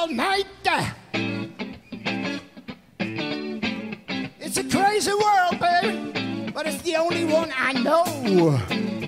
all night. It's a crazy world, baby, but it's the only one I know.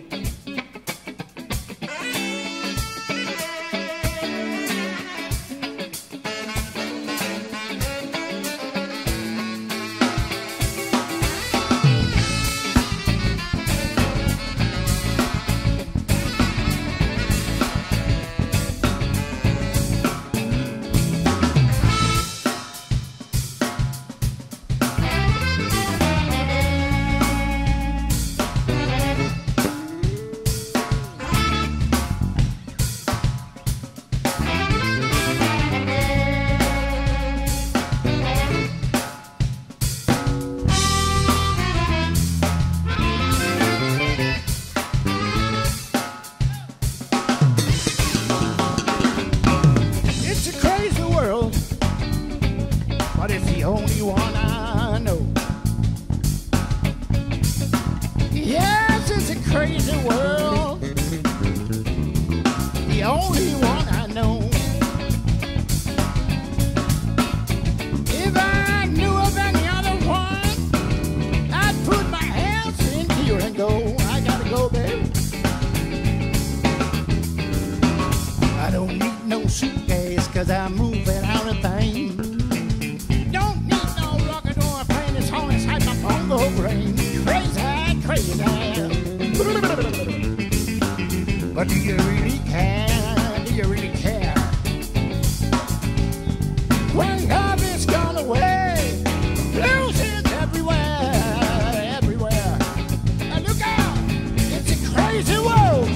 But it's the only one I know. Yes, it's a crazy world, the only one I know. If I knew of any other one, I'd put my hands in here and go. I gotta go, baby. I don't need no suitcase, 'cause I'm moving out of things. Bongo brain, crazy, crazy. But do you really care? Do you really care? When love is gone away, blues is everywhere, everywhere. And look out, it's a crazy world.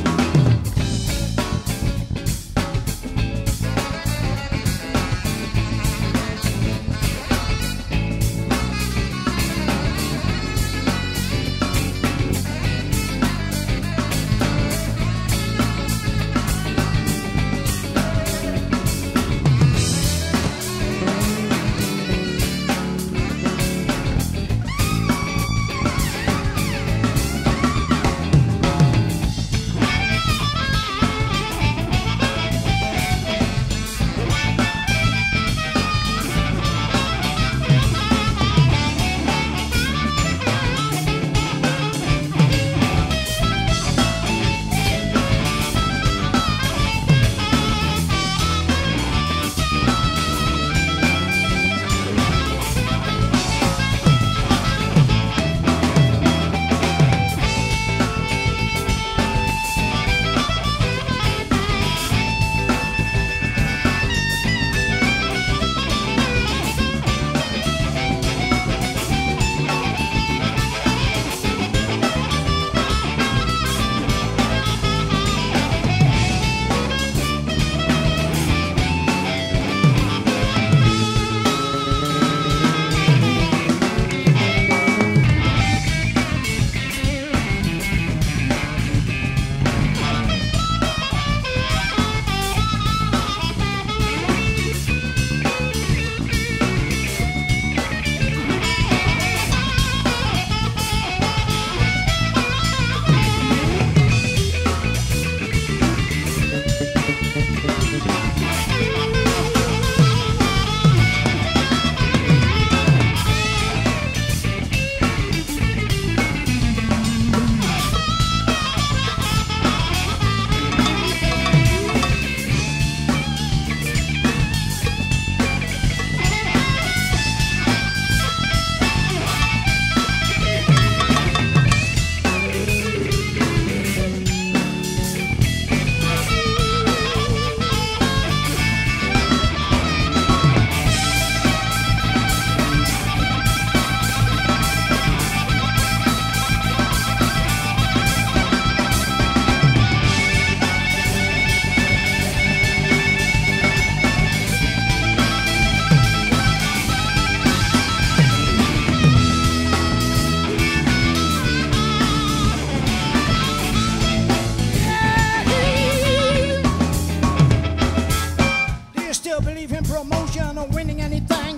Promotion or winning anything?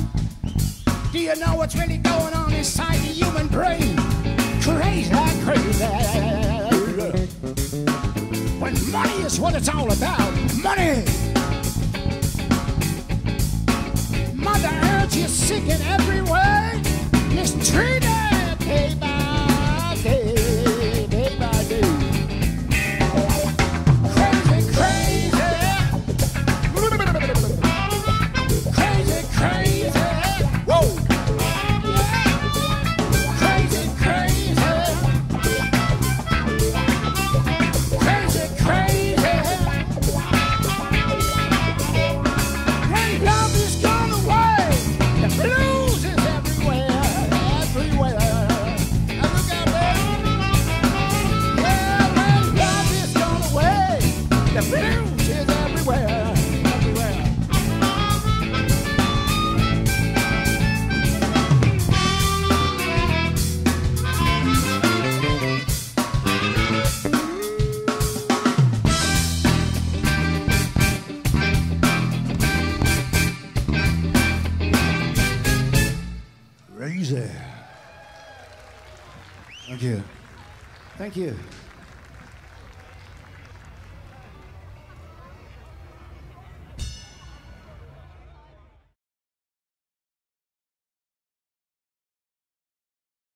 Do you know what's really going on inside the human brain? Crazy, crazy. When money is what it's all about, money. crazy. Thank you. Thank you.